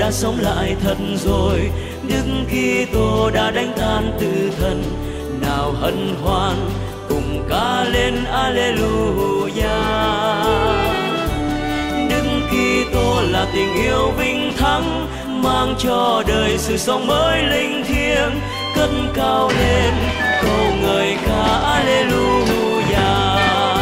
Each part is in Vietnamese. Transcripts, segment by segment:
đã sống lại thật rồi, Đức Kitô đã đánh tan tử thần. Nào hân hoan cùng ca lên Alleluia. Đức Kitô là tình yêu vinh thắng, mang cho đời sự sống mới linh thiêng. Cất cao lên cầu ngợi ca Alleluia.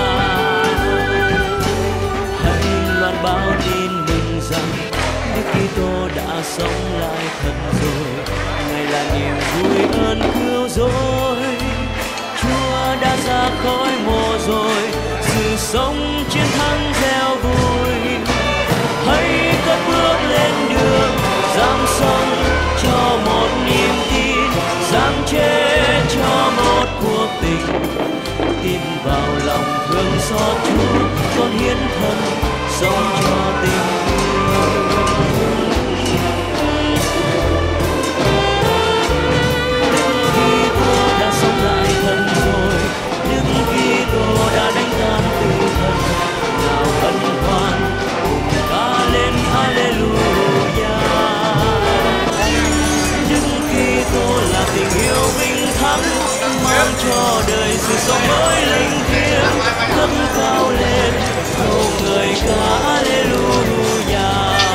Hãy loan báo tin mừng rằng Đức Kitô đã sống lại thật rồi. Ngài là niềm vui ơn cứu rỗi. Chúa đã ra khỏi mộ rồi, sự sống chiến thắng reo vui. Hãy cất bước lên đường, dám sống cho một niềm tin, dám chết cho một cuộc tình. Tin vào lòng thương xót Chúa, con hiến thân sống cho tình thương. Đức Kitô đã sống lại thật rồi, Đức Kitô đã đánh tan tử thần. Nào hân hoan cùng ca lên Alleluia. Đức Kitô là tình yêu vinh thắng, mang cho đời sự sống mới linh thiêng. Cất cao lên cầu ngợi ca Alleluia.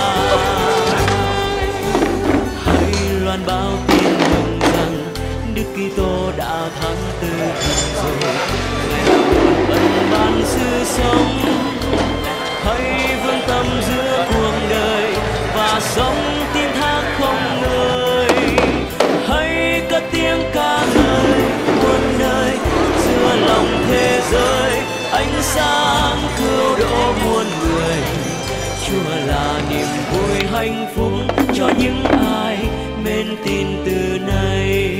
Hãy loan báo tin mừng rằng Đức Kitô đã thắng tử thần rồi. Ngài là ân ban sự sống. Hãy vững tâm giữa cuộc đời và sống tin thác không ngơi. Hãy cất tiếng ca ngợi muôn nơi giữa lòng thế giới. Ánh sáng cứu độ muôn người. Chúa là niềm vui hạnh phúc cho những ai mến tin từ nay.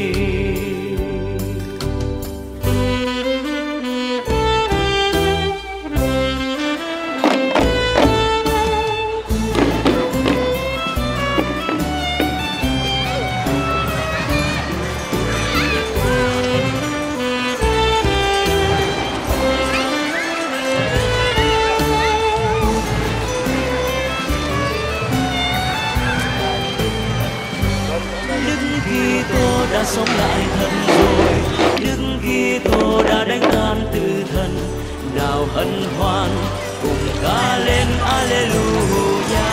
Đã sống lại thật rồi, Đức Kitô đã đánh tan tử thần. Nào hân hoan cùng ca lên Alleluia.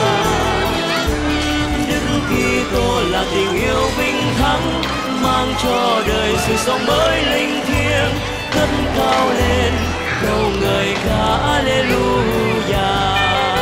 Đức Kitô là tình yêu vinh thắng, mang cho đời sự sống mới linh thiêng. Cất cao lên cầu ngợi ca Alleluia.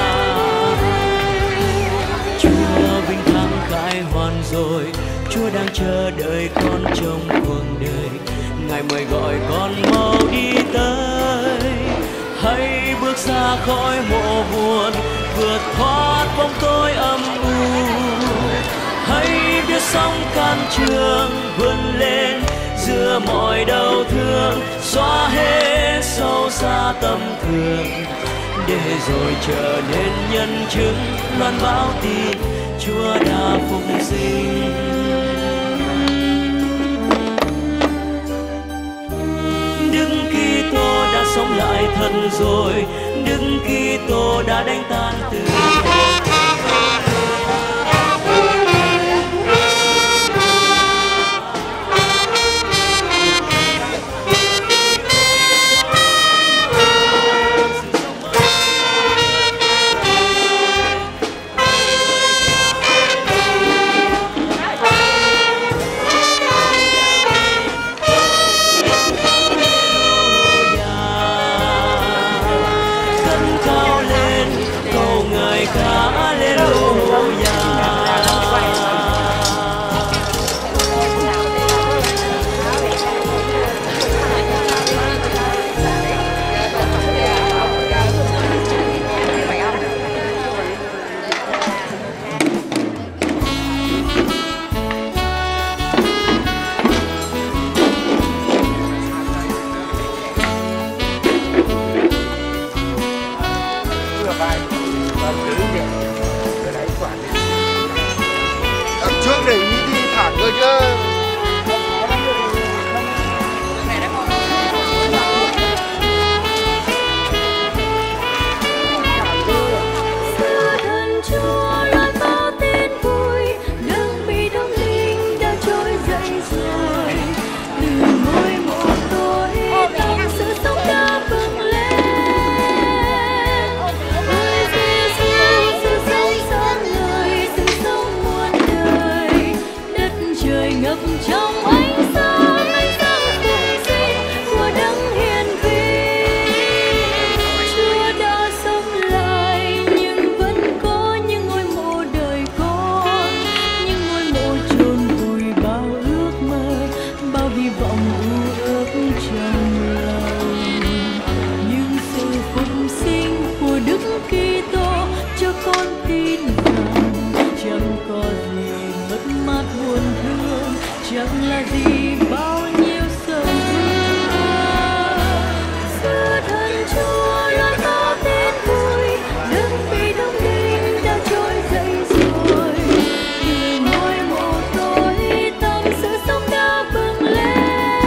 Chúa vinh thắng khai hoàn rồi, Chúa đang chờ đợi con trong cuộc đời. Ngài mời gọi con mau đi tới. Hãy bước ra khỏi mộ buồn, vượt thoát bóng tối âm u. Hãy biết sống can trường, vươn lên giữa mọi đau thương. Xóa hết sâu xa tâm thương, để rồi trở nên nhân chứng loan báo tin Chúa đã phục sinh. Đức Kitô đã sống lại thật rồi, Đức Kitô đã đánh tan tử thần. Cao lên cầu ngợi trời ngập trong ánh sáng phục sinh của đấng hiền vi. Chúa đã sống lại nhưng vẫn có những ngôi mộ đời con, những ngôi mộ chôn vùi bao ước mơ, bao hy vọng u ước trong lòng. Nhưng sự phục sinh của Đức Kitô cho con tin rằng chẳng có gì mất mát buồn thương, chẳng là gì bao nhiêu sầu thương. Xưa thân Chúa loan báo tin vui, đấng bị đóng đinh đã trỗi dậy rồi. Từ ngôi mộ tối tăm sự sống đã bừng lên.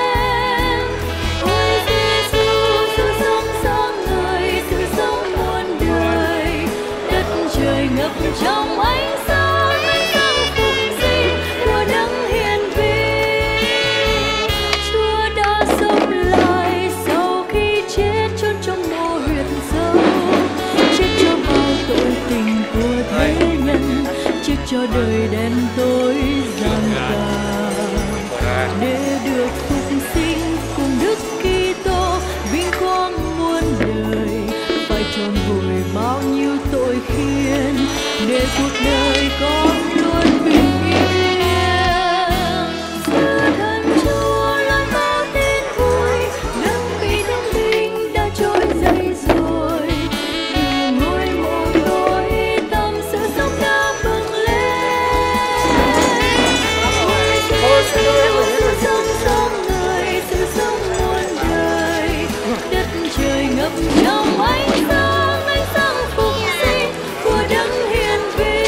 Ôi Giêsu, sự sống sáng ngời, sự sống muôn đời. Đất trời ngập trong ánh sáng phục sinh của đấng hiền vi. Chúa đã sống lại sau khi chết chôn trong mộ huyệt sâu, chết cho bao tội tình của thế nhân, chết cho đời đen tối giăng tà, để được phục sinh cùng Đức Kitô vinh quang muôn đời. Phải tròn vùi bao nhiêu tội khiên để cuộc đời con luôn bình yên. Xưa thân Chúa loan báo tin vui, đấng bị đóng đinh đã trỗi dậy rồi. Từ ngôi mộ tối tăm sự sống đã bừng lên. Ôi Giêsu, sự sống sáng ngời, sự sống muôn đời. Đất trời ngập trong ánh sáng phục sinh của đấng hiền vi.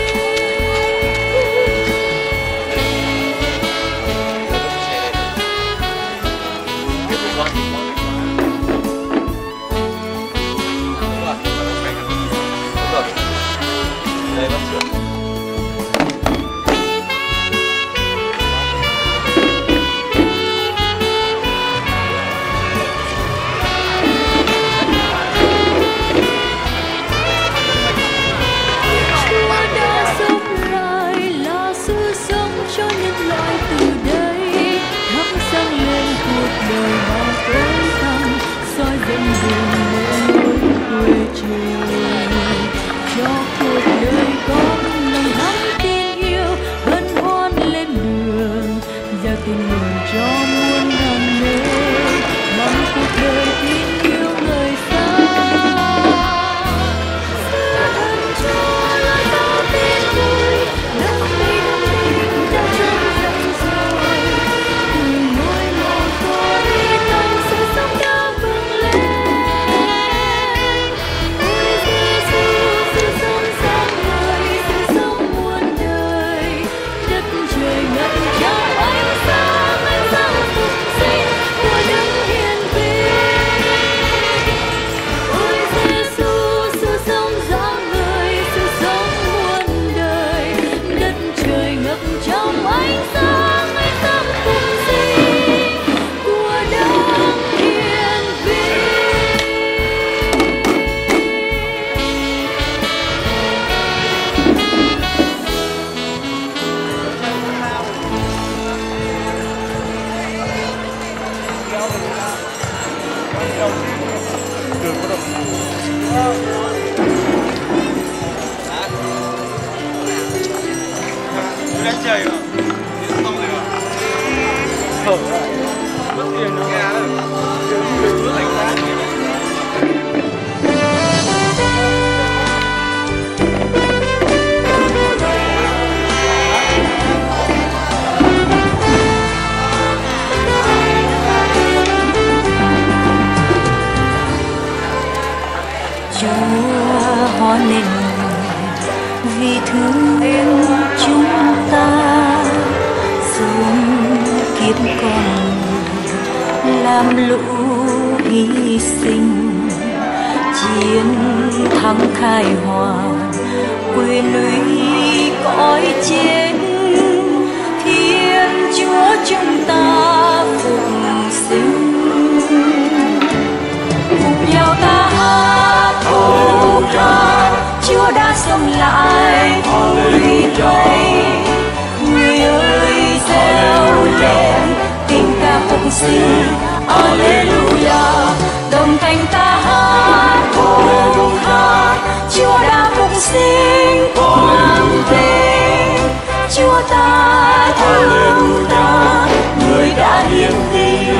Chúa đã sống lại là sự sống cho nhân loại từ đây, thắp sáng lên cuộc đời bao tối tăm, soi dẫn đường lên lối quê trời. Cho cuộc đời con nồng thắm tin yêu, hân hoan lên đường, gieo tin mừng cho muôn ngàn nơi, bằng cuộc đời tin yêu người xa. Xưa thân Chúa loan báo tin vui, đấng bị đóng đinh đã trỗi dậy rồi. Từ ngôi mộ tối tăm sự sống đã bừng lên. Ôi Giêsu, sự sống sáng ngời, sự sống muôn đời. Đất trời ngập trong ánh sáng phục sinh của đấng hiền vi. Ôi Giêsu, sự sống sáng ngời, sự sống muôn đời. Đất trời ngập trong ánh sáng phục sinh của đấng hiền vi. Đánh chơi rồi. Không được. Không. Mất tiền nó nghe đấy. Cứ đánh giá. Chúa hóa nên vì thương chúng ta, sống kiếp con làm lũ hy sinh, chiến thắng khai hoàng quyền uy cõi trên. Thiên Chúa chúng ta phục sinh, cùng nhau ta hát hô ca Chúa đã sống lại, ôi thầy người ơi sinh. Alleluia, đồng thanh ta hát cùng hát, Chúa đã phục sinh quang vinh. Chúa ta thương ta, người đã hiến tình.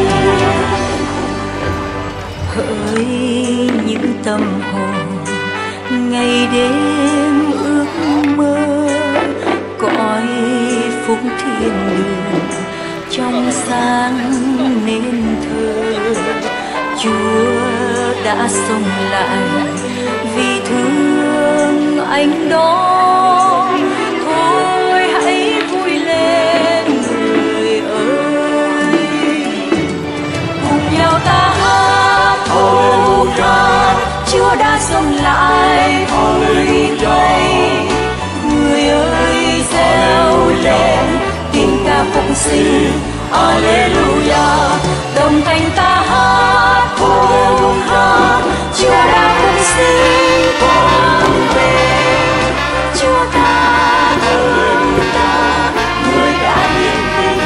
Hỡi những tâm hồn ngày đêm ước mơ cõi phúc thiên đường trong sáng nên thơ, Chúa đã sống lại vì thương anh đó. Thôi hãy vui lên người ơi, cùng nhau ta hát hô ca, Chúa đã sống lại vui đây. Người ơi reo lên tiếng ca phục sinh. Alleluia, đồng thanh ta hát hô hát, Chúa đã phục sinh quang vinh. Chúa ta thương ta, người đã hiến tình.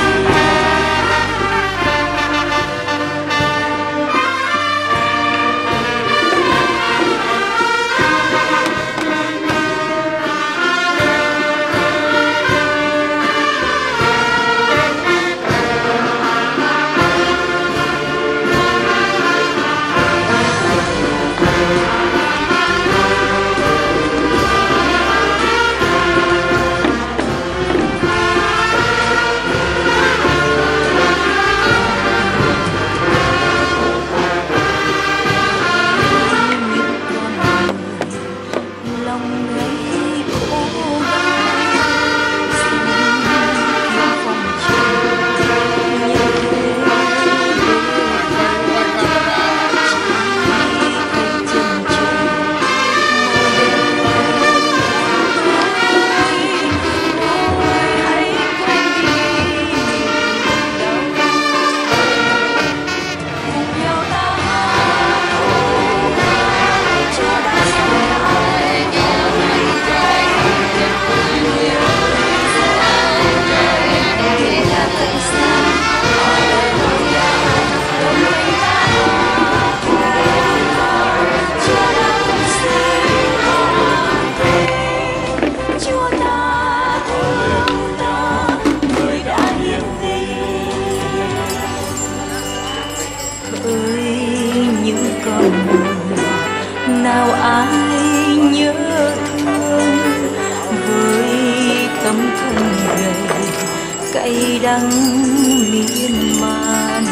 Nào ai nhớ thương với tấm thân gầy cay đắng miên man,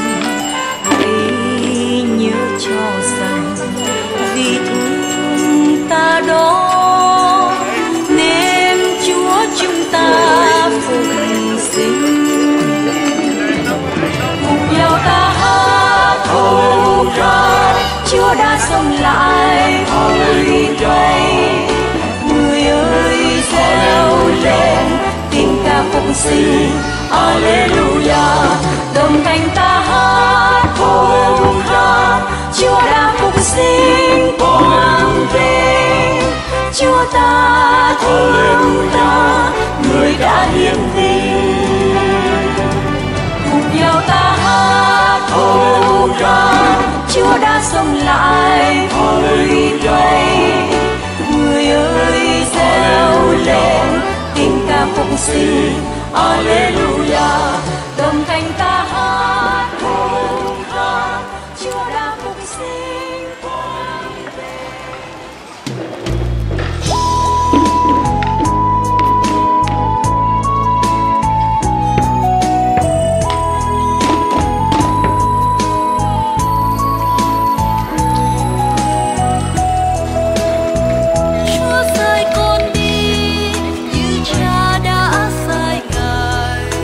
hãy nhớ cho rằng vì thương ta đó nên Chúa chúng ta phục sinh. Cùng nhau ta hát hô ca, Chúa đã sống lại vui đây. Người ơi reo lên tiếng ca phục sinh. Alleluia, đồng thanh ta hát hô hát, Chúa đã phục sinh quang vinh. Chúa ta thương ta, người đã hiến tình. Cùng nhau ta hát hô ca, Chúa đã sống lại vui đây. Người ơi reo lên tiếng ca phục sinh. Alleluia, đồng thanh ta hát hô hát, Chúa đã phục sinh quang Chúa sai con đi như Cha đã sai Ngài.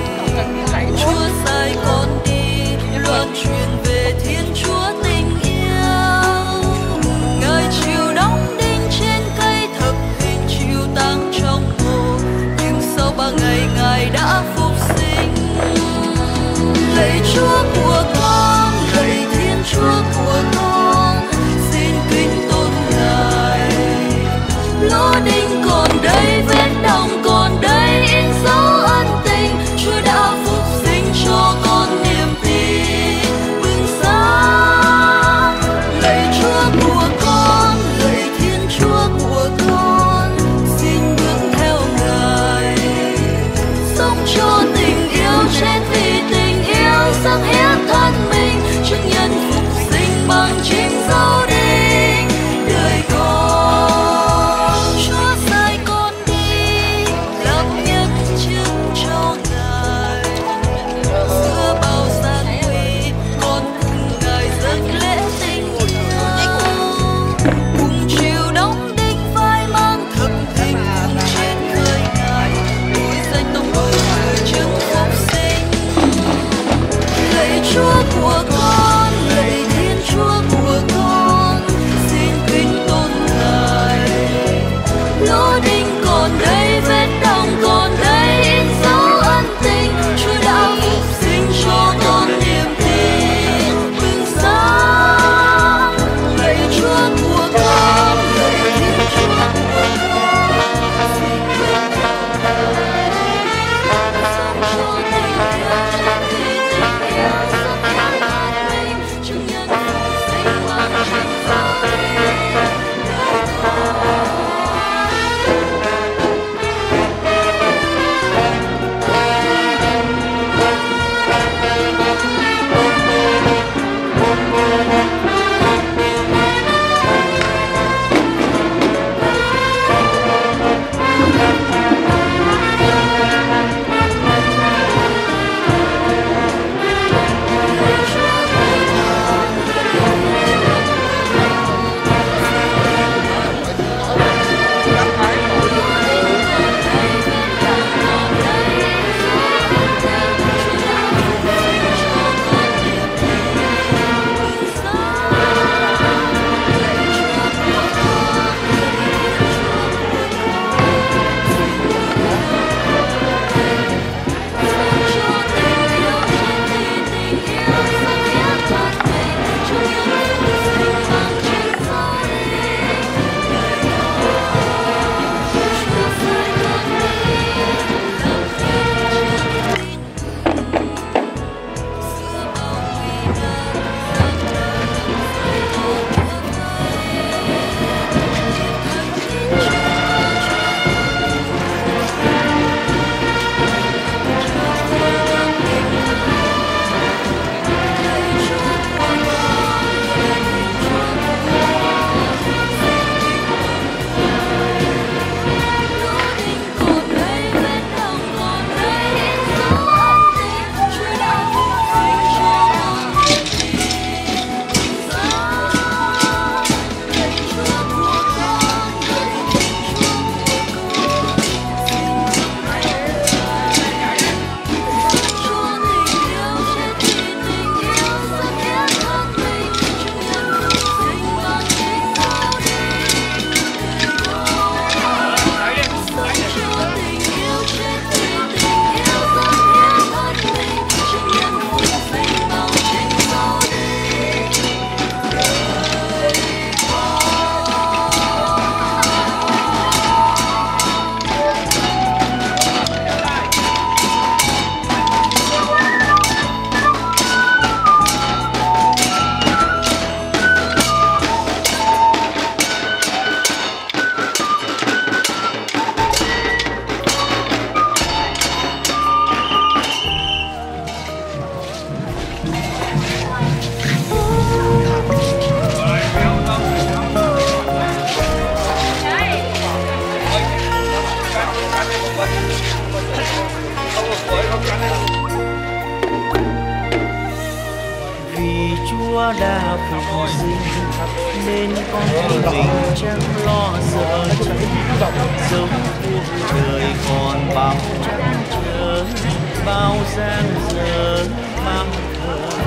Vì Chúa đã phục sinh nên con mình chẳng lo sợ cháy, giống cuộc đời còn bao trắc trở, bao giang dở bao thời.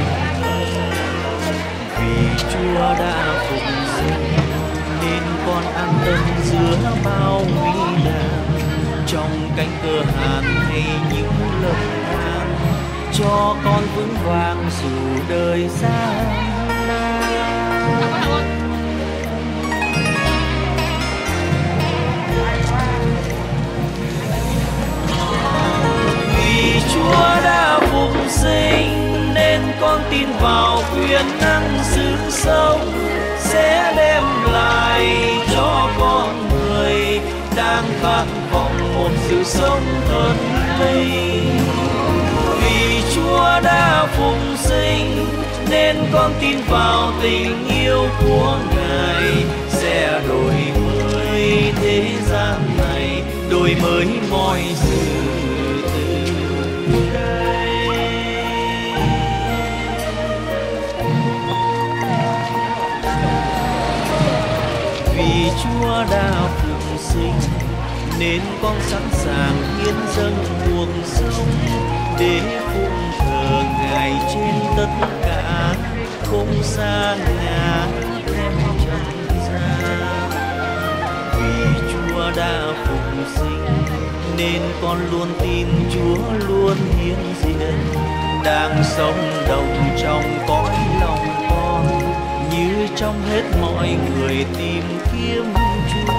Vì Chúa đã phục sinh nên con an tâm giữa bao nguy nan, trong cánh cơ hàn hay những lâm than, cho con vững vàng dù đời gian nan. Vì Chúa đã phục sinh nên con tin vào quyền năng sự sống sẽ đem lại cho con người đang khát vọng một sự sống thật linh. Vì Chúa đã phục sinh nên con tin vào tình yêu của Ngài sẽ đổi mới thế gian này, đổi mới mọi sự từ đây. Vì Chúa đã phục sinh nên con sẵn sàng hiến dâng cuộc sống để phụng thờ Ngài trên tất cả, không xa nhà thêm trần gian. Vì Chúa đã phục sinh nên con luôn tin Chúa luôn hiện diện, đang sống động trong cõi lòng con, như trong hết mọi người tìm kiếm Chúa.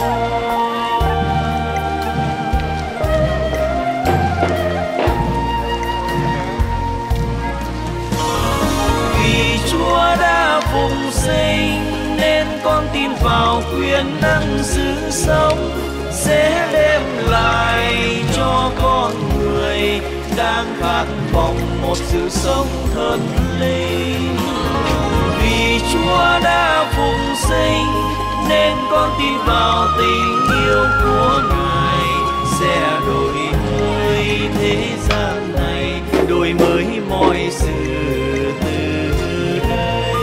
Vì Chúa đã phục sinh nên con tin vào quyền năng sự sống sẽ đem lại cho con người đang khát vọng một sự sống thật linh. Vì Chúa đã phục sinh nên con tin vào tình yêu của Ngài sẽ đổi mới thế gian này, đổi mới mọi sự từ đây.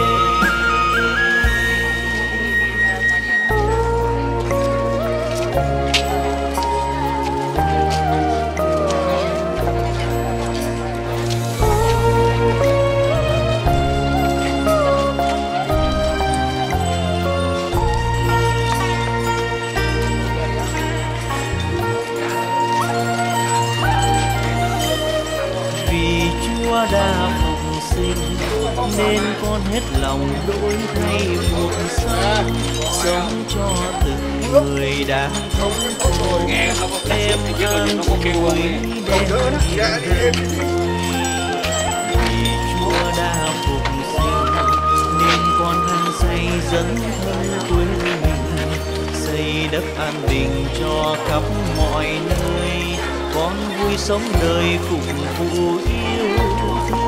Chúa đã phục sinh nên con hết lòng đổi thay cuộc sống, sống cho từng người đang thống khổ, đem an vui đem niềm vui. Vì Chúa đã phục sinh nên con hăng say dấn thân quên mình, xây đất an bình cho khắp mọi nơi, con vui sống đời phục vụ yêu thương.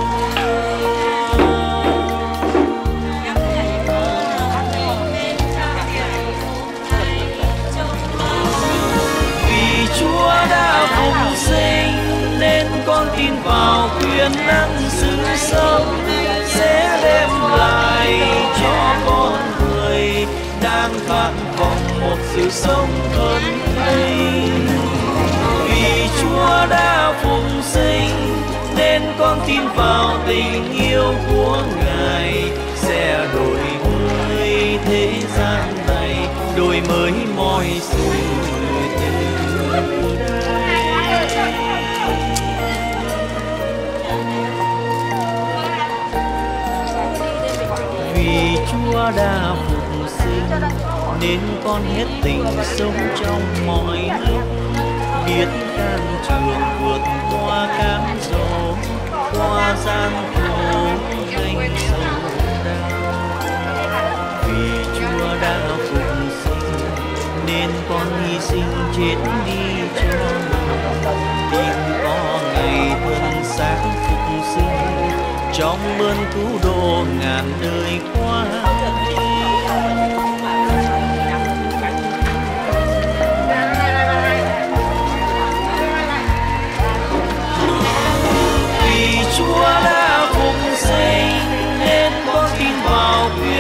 Vì Chúa đã phục sinh nên con tin vào quyền năng sự sống sẽ đem lại cho con người đang khát vọng một sự sống thật linh. Vì Chúa đã phục sinh nên con tin vào tình yêu của Ngài sẽ đổi mới thế gian này, đổi mới mọi sự từ đây. Vì Chúa đã phục sinh nên con hết tình sống trong mọi lúc, biết can trường vượt qua cám dỗ, qua gian khổ gánh sầu đau. Vì Chúa đã phục sinh nên con hy sinh chết đi cho mình, tin có ngày thân xác phục sinh trong ơn cứu độ ngàn đời qua.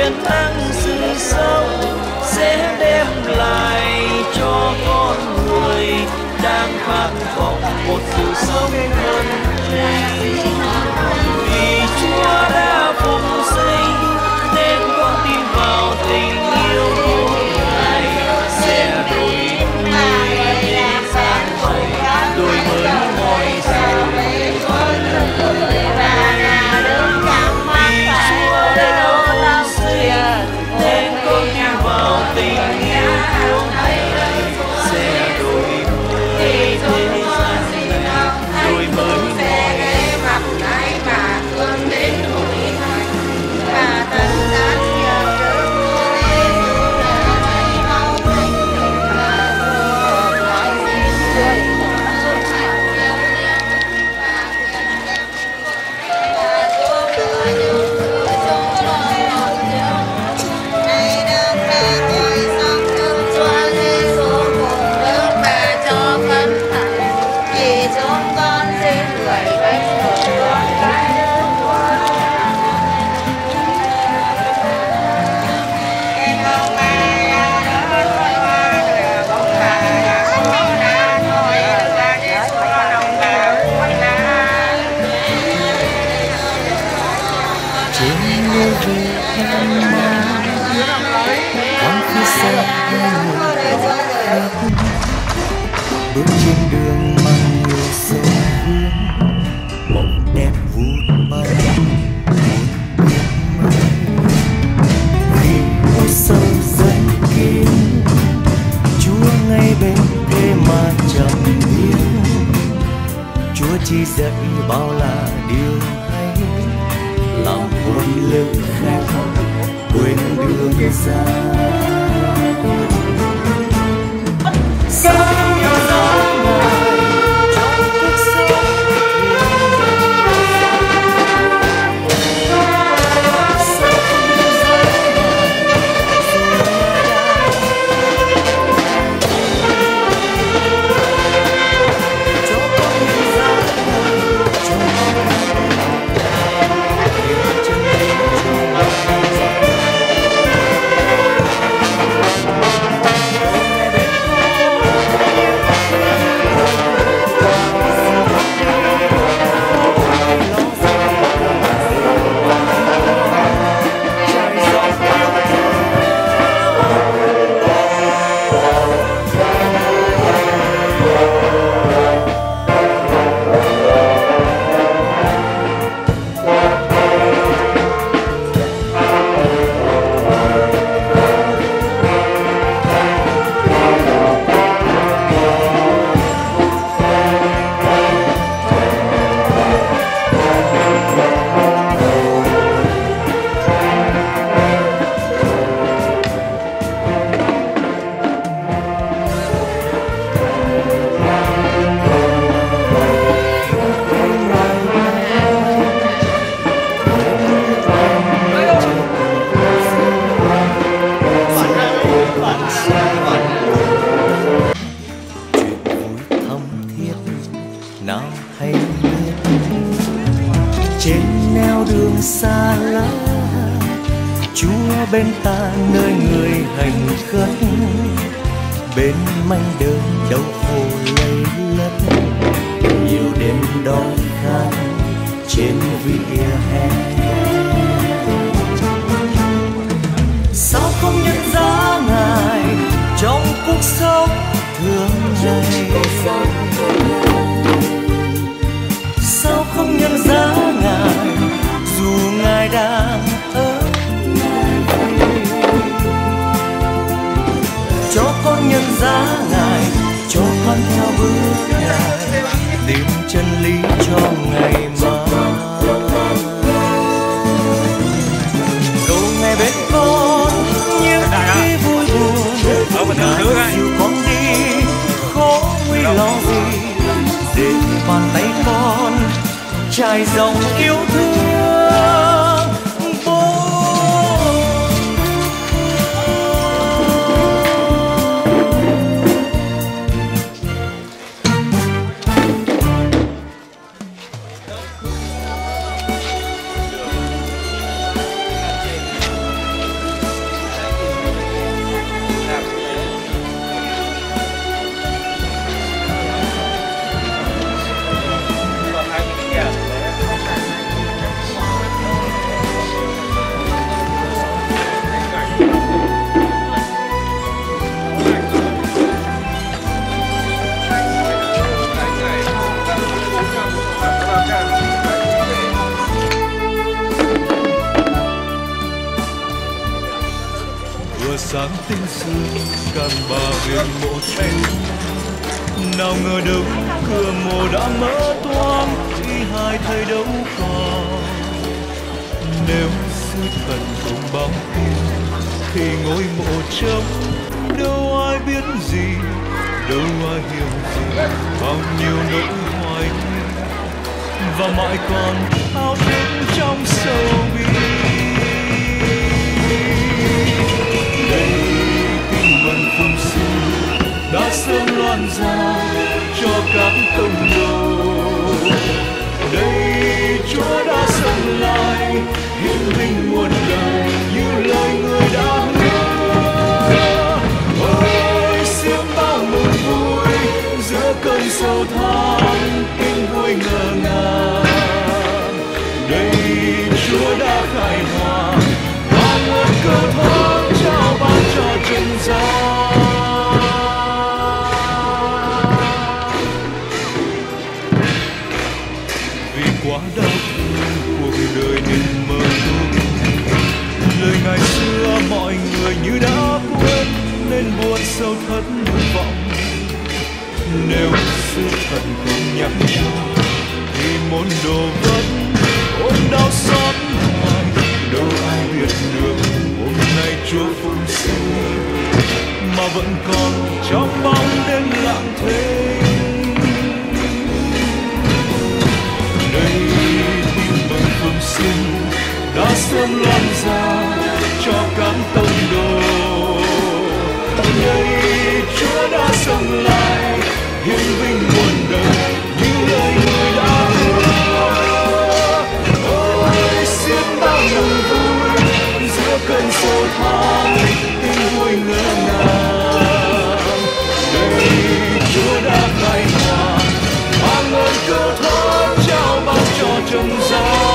chiến thắng sự sống sẽ đem lại cho con người đang khát vọng một sự sống hơn mình. Vì Chúa đã phục sinh nên con tin vào tình yêu của Ngài sẽ đổi người thế gian này, đổi mới mọi sự. Vì Chúa đã phục sinh nên con tin vào tình yêu của Ngài sẽ đổi người thế gian này, đổi mới mọi sự. Bước trên đường mang nhiều sầu riêng, mộng đẹp vút bay một biết mai. Vì ôi sâu dần kín, Chúa ngay bên thế mà chẳng biết. Chúa chỉ dạy bao là điều hay, làm hồn lực khách quên đường xa. Xa lắm Chúa bên ta nơi người hành khất, bên manh đơn đau khổ lây lất, nhiều đêm đói khát trên vỉa hè. Sao không nhận ra Ngài trong cuộc sống thường ngày? Sao không nhận ra Ngài dù Ngài đang ở đây? Cho con nhận ra Ngài, cho con theo bước Ngài, tìm chân lý cho ngày mai. Cầu Ngài bên con những khi vui buồn, Ngài dìu con đi khó nguy lo gì, để bàn tay con trải dòng yêu thương. sáng tinh sương càng bà viện mộ tranh. Nào ngờ đâu cửa mộ đã mở toang, thi hai thầy đâu còn. Nếu sư thần không báo tin thì ngôi mộ trống, đâu ai biết gì, đâu ai hiểu gì bao nhiêu nỗi hoài nghi, và mãi còn thao thức trong sâu bi. Đây tin mừng phụng sư đã sớm loan ra cho các tông đồ. Đây Chúa đã sống lại hiển linh muôn đời như lời người đã hứa. Ôi xiêm bao mừng vui giữa cơn sầu than, tiếng vui ngỡ ngàng. Đây Chúa đã khai hòa và nguồn cơn thoát trao ban cho trần gian. Quá đau thương cuộc đời nên mơ ước, lời ngày xưa mọi người như đã quên nên buồn sâu thất vọng. Nếu sư thần không nhắc cho thì môn đồ vẫn ôm đau xót hoài, đâu ai biết được hôm nay Chúa phụng sinh mà vẫn còn trong bóng đêm lặng thinh. Đây tin mừng phụng sinh đã sớm lan ra cho các tông đồ. Đây Chúa đã sống lại hiển vinh muôn đời như lời người đã hứa. Ôi xiêm bao niềm vui giữa cơn sầu than, tiếng vui ngỡ ngàng. Đây Chúa đã khai hòa mang ơn cứu thoát trao ban cho trần gian.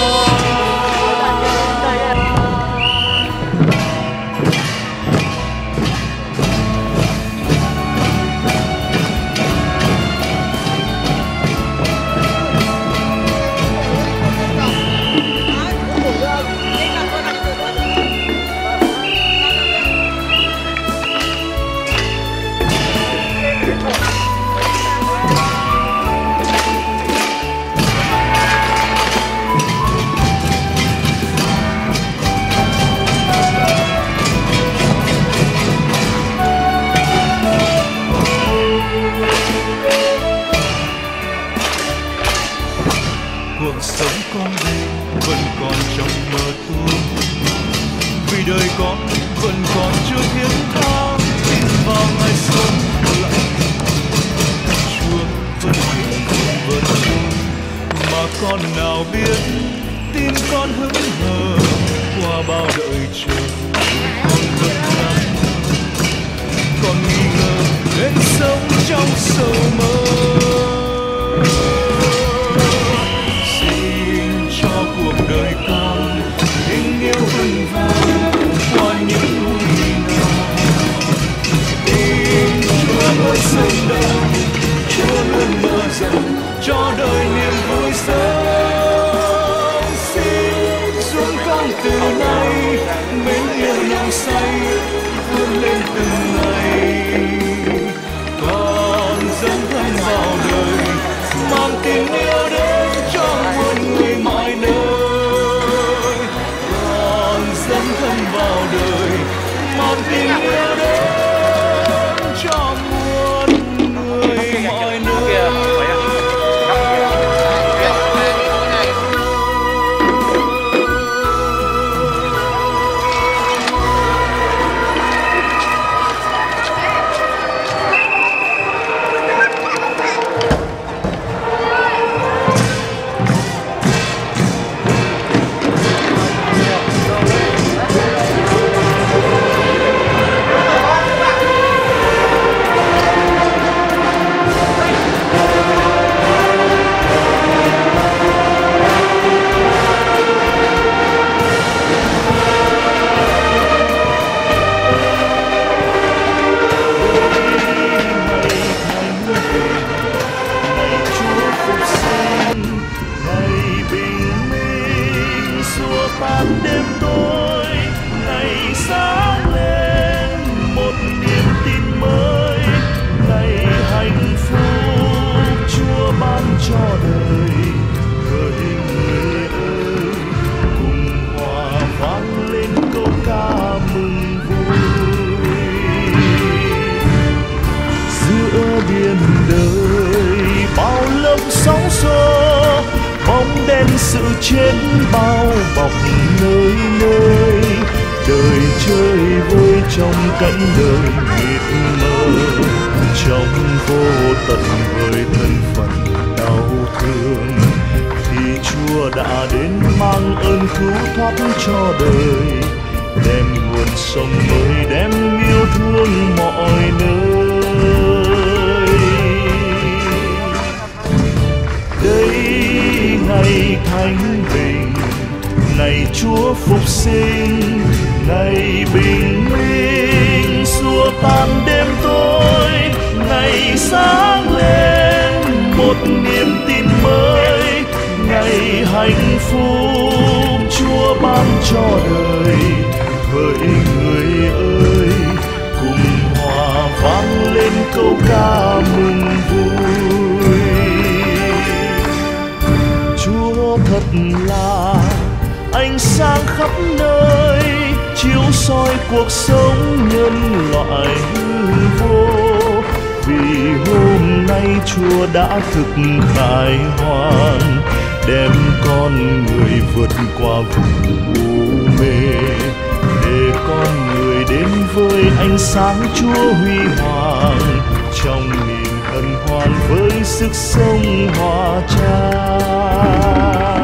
Cuộc sống con đây vẫn còn trong mơ tu, vì đời con vẫn còn chưa thiên thang tin vào ngày sống lạnh. Chúa vẫn hiện vẫn trôi mà con nào biết, tin con hững hờ qua bao đợi chờ. Con vẫn đang còn nghi ngờ nên sống trong sầu mơ. Cuộc đời con tình yêu vững vàng qua những nguy nan. Tin Chúa luôn sống đời, Chúa luôn mở rộng cho đời niềm vui sống. Xin xuống con từ nay mến yêu nồng say vươn lên từng ngày. Con dấn thân vào đời mang tình yêu đến cho muôn người mọi nơi. Con dấn thân vào đời mang tình yêu đến cho muôn người mọi nơi. sự chết bao bọc nơi nơi, đời chơi vơi trong cánh đời mịt mờ, trong vô tận với thân phận đau thương. Thì Chúa đã đến mang ơn cứu thoát cho đời, đem nguồn sống mới, đem yêu thương mọi nơi. Đây ngày thánh bình, ngày Chúa phục sinh, ngày bình minh xua tan đêm tối, ngày sáng lên một niềm tin mới, ngày hạnh phúc Chúa ban cho đời. Hỡi người ơi, cùng hòa vang lên câu ca mừng vui. Chúa thật là ánh sáng khắp nơi, chiếu soi cuộc sống nhân loại hư vô. Vì hôm nay Chúa đã thực khai hoang, đem con người vượt qua vùng u mê, để con người đến với ánh sáng Chúa huy hoàng, trong niềm hân hoan với sức sống hòa tràn.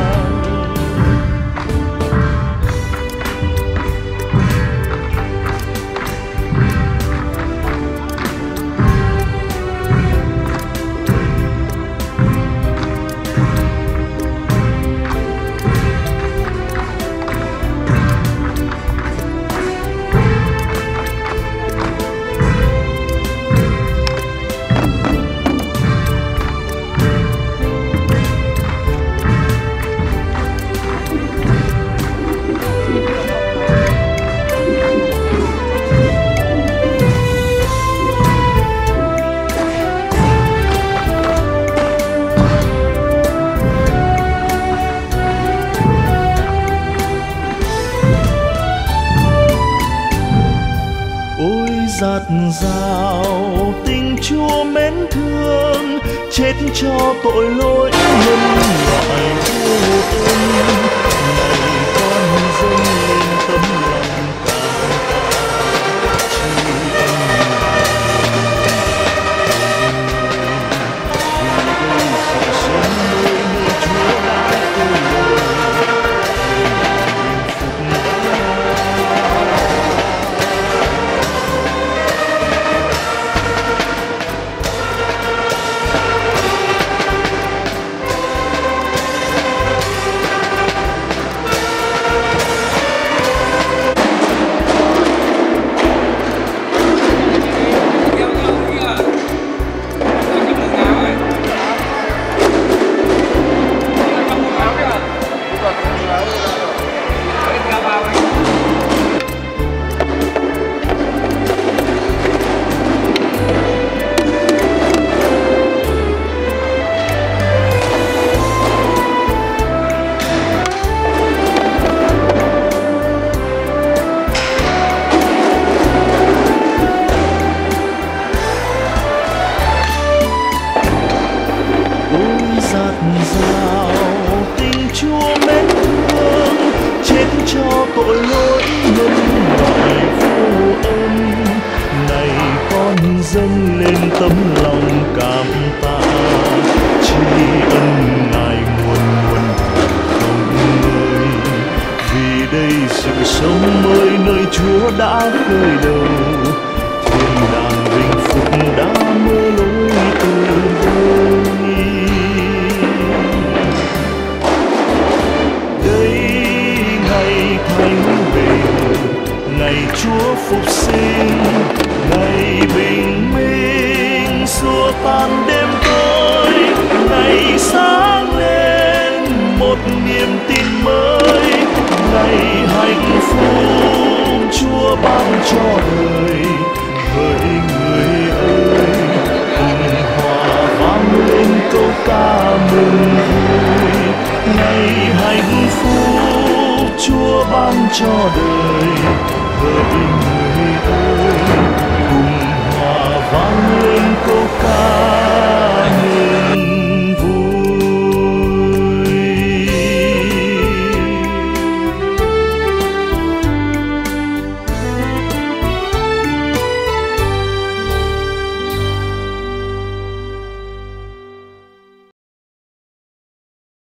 Dạt dào tình Chúa mến thương, chết cho tội lỗi nhân loại vô ơn. Này con dâng lên tấm lòng cảm tạ, tri ân vì đây sự sống mới nơi Chúa đã khơi lời. Tội lỗi nhân loại vô ơn, này con dâng lên tấm lòng cảm tạ, tri ân Ngài muôn muôn không ngơi. Vì đây sự sống mới nơi Chúa đã khơi đầu, thiên đàng vinh phục đã mơ lối từ đây. Thánh bình, ngày Chúa phục sinh, ngày bình minh xua tan đêm tối, ngày sáng lên một niềm tin mới, ngày hạnh phúc Chúa ban cho đời. Hỡi người ơi, cùng hòa vang lên câu ca mừng vui, ngày hạnh phúc Chúa ban cho đời. Hỡi